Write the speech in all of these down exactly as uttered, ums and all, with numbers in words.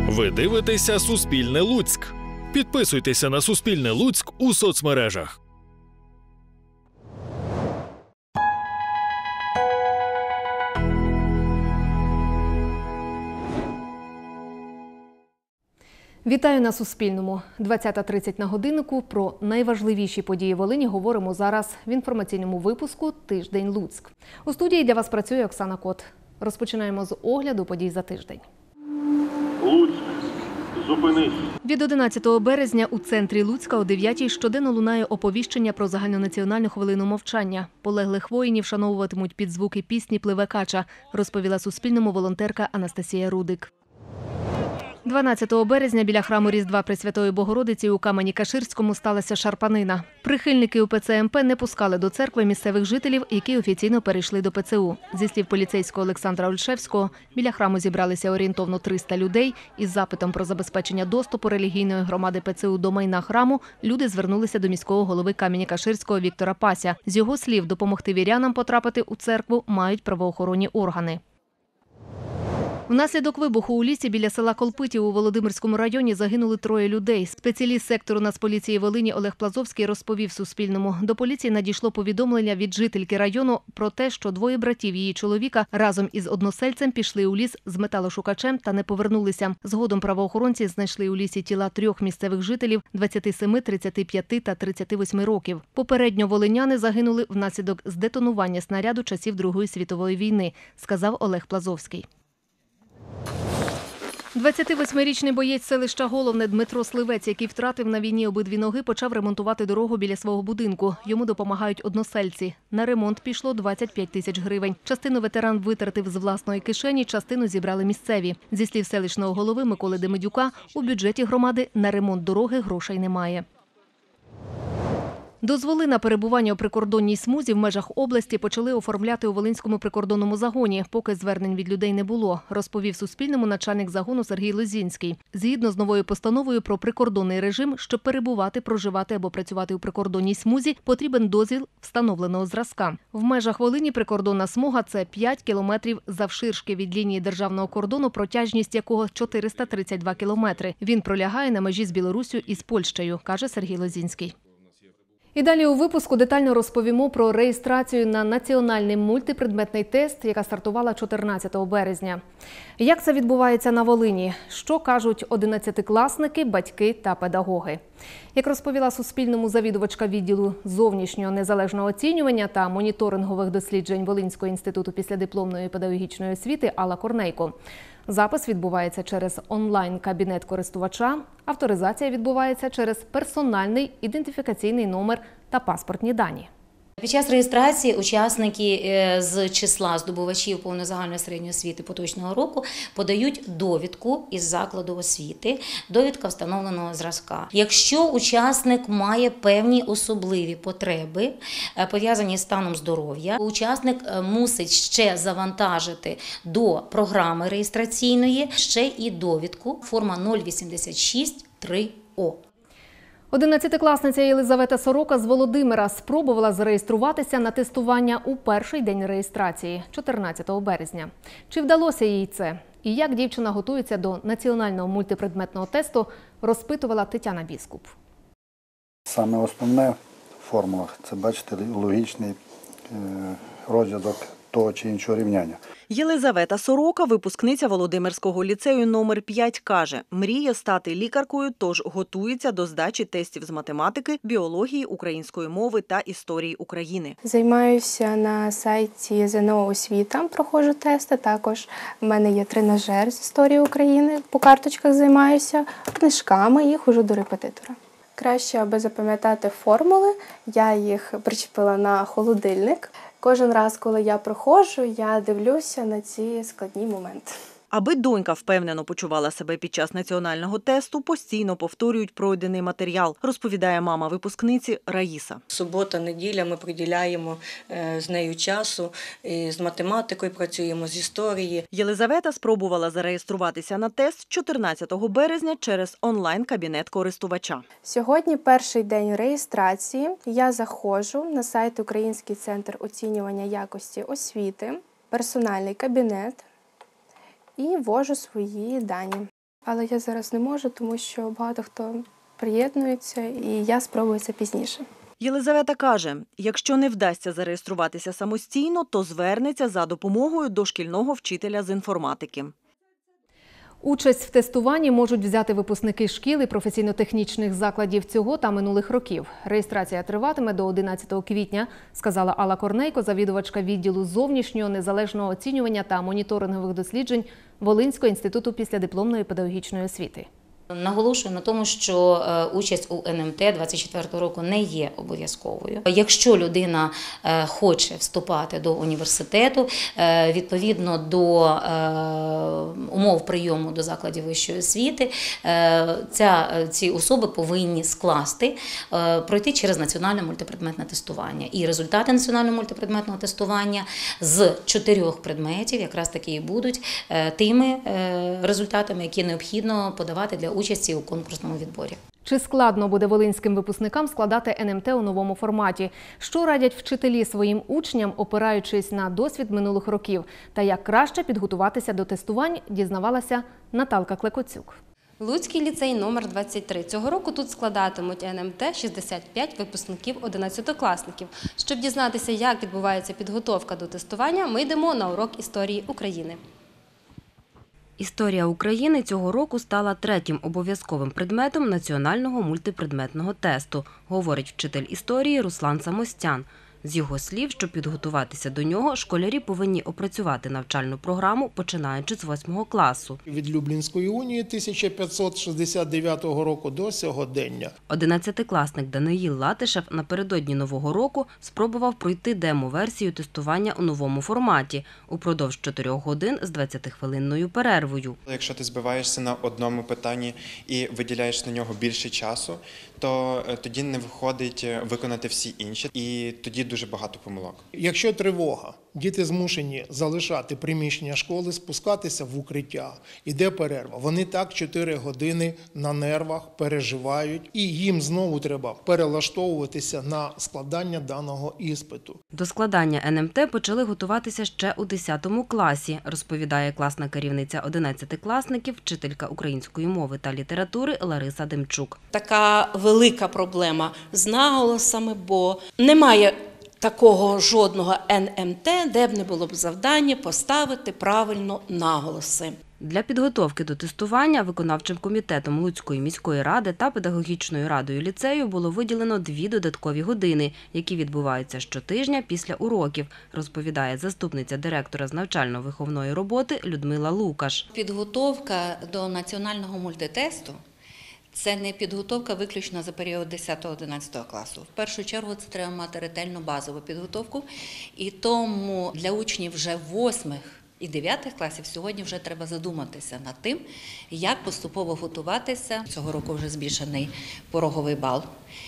Ви дивитеся «Суспільне Луцьк». Підписуйтеся на «Суспільне Луцьк» у соцмережах. Вітаю на Суспільному. двадцята тридцять на годиннику. Про найважливіші події Волині говоримо зараз в інформаційному випуску «Тиждень Луцьк». У студії для вас працює Оксана Кот. Розпочинаємо з огляду подій за тиждень. Луцьк, зупинись. Від одинадцятого березня у центрі Луцька о дев'ятій щоденно лунає оповіщення про загальнонаціональну хвилину мовчання. Полеглих воїнів вшановуватимуть під звуки пісні «Пливе кача», розповіла Суспільному волонтерка Анастасія Рудик. дванадцятого березня біля храму Різдва Пресвятої Богородиці у Камені-Каширському сталася шарпанина. Прихильники УПЦ МП не пускали до церкви місцевих жителів, які офіційно перейшли до ПЦУ. Зі слів поліцейського Олександра Ольшевського, біля храму зібралися орієнтовно триста людей. Із запитом про забезпечення доступу релігійної громади ПЦУ до майна храму люди звернулися до міського голови Камені-Каширського Віктора Пася. З його слів, допомогти вірянам потрапити у церкву мають правоохоронні органи. Внаслідок вибуху у лісі біля села Колпитів у Володимирському районі загинули троє людей. Спеціаліст сектору Нацполіції Волині Олег Плазовський розповів Суспільному. До поліції надійшло повідомлення від жительки району про те, що двоє братів її чоловіка разом із односельцем пішли у ліс з металошукачем та не повернулися. Згодом правоохоронці знайшли у лісі тіла трьох місцевих жителів – двадцяти семи, тридцяти п'яти та тридцяти восьми років. Попередньо волиняни загинули внаслідок здетонування снаряду часів Другої світової війни, сказав Олег Плазовський. двадцятивосьмирічний боєць селища Головне Дмитро Сливець, який втратив на війні обидві ноги, почав ремонтувати дорогу біля свого будинку. Йому допомагають односельці. На ремонт пішло двадцять п'ять тисяч гривень. Частину ветеран витратив з власної кишені, частину зібрали місцеві. Зі слів селищного голови Миколи Демидюка, у бюджеті громади на ремонт дороги грошей немає. Дозволи на перебування у прикордонній смузі в межах області почали оформляти у Волинському прикордонному загоні, поки звернень від людей не було, розповів Суспільному начальник загону Сергій Лозінський. Згідно з новою постановою про прикордонний режим, щоб перебувати, проживати або працювати у прикордонній смузі, потрібен дозвіл встановленого зразка. В межах Волині прикордонна смуга – це п'ять кілометрів завширшки від лінії державного кордону, протяжність якого чотириста тридцять два кілометри. Він пролягає на межі з Білоруссю і з Польщею, каже Сергій Лозінський. І далі у випуску детально розповімо про реєстрацію на національний мультипредметний тест, яка стартувала чотирнадцятого березня. Як це відбувається на Волині? Що кажуть одинадцятикласники, батьки та педагоги? Як розповіла Суспільному завідувачка відділу зовнішнього незалежного оцінювання та моніторингових досліджень Волинського інституту післядипломної педагогічної освіти Алла Корнейко, запис відбувається через онлайн-кабінет користувача, авторизація відбувається через персональний ідентифікаційний номер та паспортні дані. Під час реєстрації учасники з числа здобувачів повнозагальної середньої освіти поточного року подають довідку із закладу освіти, довідка встановленого зразка. Якщо учасник має певні особливі потреби, пов'язані з станом здоров'я, учасник мусить ще завантажити до програми реєстраційної ще і довідку форма нуль вісімдесят шість три О. Одинадцятикласниця Єлизавета Сорока з Володимира спробувала зареєструватися на тестування у перший день реєстрації – чотирнадцятого березня. Чи вдалося їй це? І як дівчина готується до національного мультипредметного тесту, розпитувала Тетяна Біскуп. Саме основне в формулах – це, бачите, логічний розв'язок того чи іншого рівняння. Єлизавета Сорока, випускниця Володимирського ліцею номер п'ять, каже, мріє стати лікаркою, тож готується до здачі тестів з математики, біології, української мови та історії України. Займаюся на сайті ЗНО «Освіта», проходжу тести. Також в мене є тренажер з історії України, по карточках займаюся, книжками і ходжу до репетитора. Краще, аби запам'ятати формули, я їх причепила на холодильник. Кожен раз, коли я проходжу, я дивлюся на ці складні моменти. Аби донька впевнено почувала себе під час національного тесту, постійно повторюють пройдений матеріал, розповідає мама випускниці Раїса. Субота, неділя ми приділяємо з нею часу, з математикою працюємо, з історії. Єлизавета спробувала зареєструватися на тест чотирнадцятого березня через онлайн-кабінет користувача. Сьогодні перший день реєстрації. Я заходжу на сайт Український центр оцінювання якості освіти, персональний кабінет і ввожу свої дані. але я зараз не можу, тому що багато хто приєднується, і я спробую це пізніше. Єлизавета каже, якщо не вдасться зареєструватися самостійно, то звернеться за допомогою до шкільного вчителя з інформатики. Участь в тестуванні можуть взяти випускники шкіл і професійно-технічних закладів цього та минулих років. Реєстрація триватиме до одинадцятого квітня, сказала Алла Корнейко, завідувачка відділу зовнішнього незалежного оцінювання та моніторингових досліджень Волинського інституту післядипломної педагогічної освіти. Наголошую на тому, що участь у ен ем те двадцять четвертого року не є обов'язковою. Якщо людина хоче вступати до університету, відповідно до умов прийому до закладів вищої освіти, ця, ці особи повинні скласти, пройти через національне мультипредметне тестування. І результати національного мультипредметного тестування з чотирьох предметів якраз таки і будуть тими результатами, які необхідно подавати для участі у конкурсному відборі. Чи складно буде волинським випускникам складати ен ем те у новому форматі? Що радять вчителі своїм учням, опираючись на досвід минулих років? Та як краще підготуватися до тестувань, дізнавалася Наталка Клекоцюк. Луцький ліцей номер двадцять три. Цього року тут складатимуть ен ем те шістдесят п'ять випускників одинадцятикласників. Щоб дізнатися, як відбувається підготовка до тестування, ми йдемо на урок історії України. Історія України цього року стала третім обов'язковим предметом національного мультипредметного тесту, говорить вчитель історії Руслан Самостян. З його слів, щоб підготуватися до нього, школярі повинні опрацювати навчальну програму, починаючи з восьмого класу. Від Люблінської унії тисяча п'ятсот шістдесят дев'ятого року до сьогодення. Одинадцятикласник Даниїл Латишев напередодні Нового року спробував пройти демо-версію тестування у новому форматі упродовж чотирьох годин з двадцятихвилинною перервою. Якщо ти збиваєшся на одному питанні і виділяєш на нього більше часу, то тоді не виходить виконати всі інші, і тоді дуже багато помилок. Якщо тривога, діти змушені залишати приміщення школи, спускатися в укриття, іде перерва. Вони так чотири години на нервах переживають, і їм знову треба перелаштовуватися на складання даного іспиту. До складання ен ем те почали готуватися ще у десятому класі, розповідає класна керівниця одинадцятикласників, вчителька української мови та літератури Лариса Демчук. Така велика проблема з наголосами, бо немає такого жодного ен ем те, де б не було б завдання поставити правильно наголоси. Для підготовки до тестування виконавчим комітетом Луцької міської ради та педагогічною радою ліцею було виділено дві додаткові години, які відбуваються щотижня після уроків, розповідає заступниця директора з навчально-виховної роботи Людмила Лукаш. Підготовка до національного мультитесту – це не підготовка виключно за період десятого-одинадцятого класу. В першу чергу це треба мати ретельну базову підготовку, і тому для учнів вже восьмих і дев'ятих класів сьогодні вже треба задуматися над тим, як поступово готуватися. Цього року вже збільшений пороговий бал.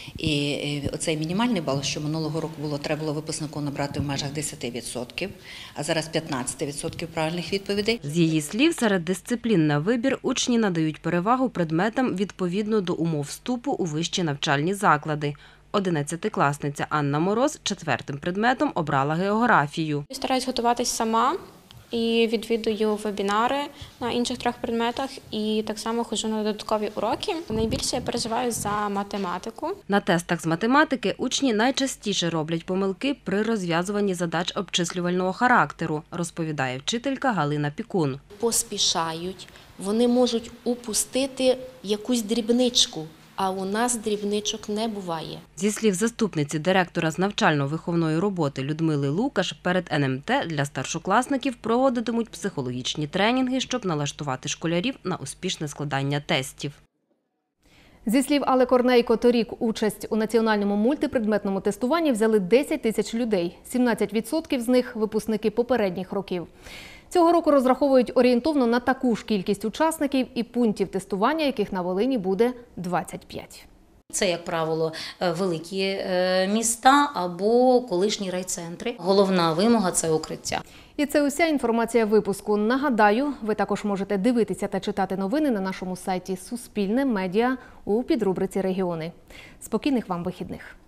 І оцей мінімальний бал, що минулого року було, треба було випускнику набрати в межах десять відсотків, а зараз п'ятнадцять відсотків правильних відповідей. З її слів, серед дисциплін на вибір учні надають перевагу предметам відповідно до умов вступу у вищі навчальні заклади. Одинадцятикласниця Анна Мороз четвертим предметом обрала географію. Стараюсь готуватись сама. І відвідую вебінари на інших трьох предметах, і так само ходжу на додаткові уроки. Найбільше я переживаю за математику. На тестах з математики учні найчастіше роблять помилки при розв'язуванні задач обчислювального характеру, розповідає вчителька Галина Пікун. Поспішають, вони можуть упустити якусь дрібничку. А у нас дрібничок не буває. Зі слів заступниці директора з навчально-виховної роботи Людмили Лукаш, перед ен ем те для старшокласників проводитимуть психологічні тренінги, щоб налаштувати школярів на успішне складання тестів. Зі слів Алли Корнейко, торік участь у національному мультипредметному тестуванні взяли десять тисяч людей. сімнадцять відсотків з них – випускники попередніх років. Цього року розраховують орієнтовно на таку ж кількість учасників і пунктів тестування, яких на Волині буде двадцять п'ять. Це, як правило, великі міста або колишні райцентри. Головна вимога – це укриття. І це уся інформація випуску. Нагадаю, ви також можете дивитися та читати новини на нашому сайті Суспільне медіа у підрубриці «Регіони». Спокійних вам вихідних!